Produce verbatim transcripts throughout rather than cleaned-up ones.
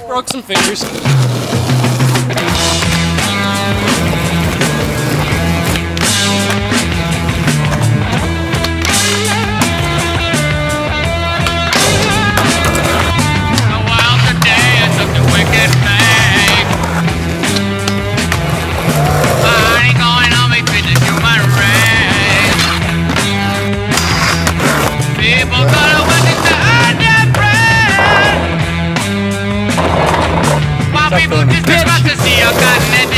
broke some fingers. People just about to see your continent.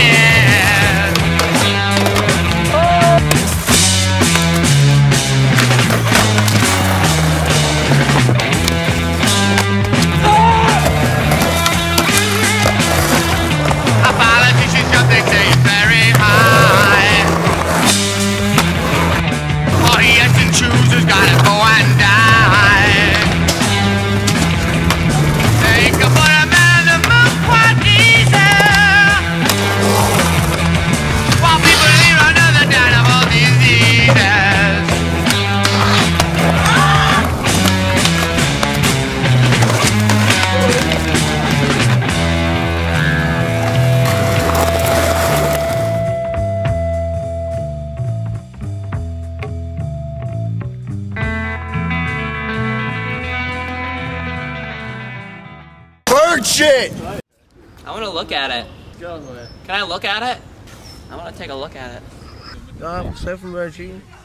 A politician's got their day very high. All he has to choose is gotta go and die. Think about a man the moon quite easy. While people leave another down of all diseases. BirdShit! I want to look at it. Can I look at it? I want to take a look at it. Uh, Surfin machine.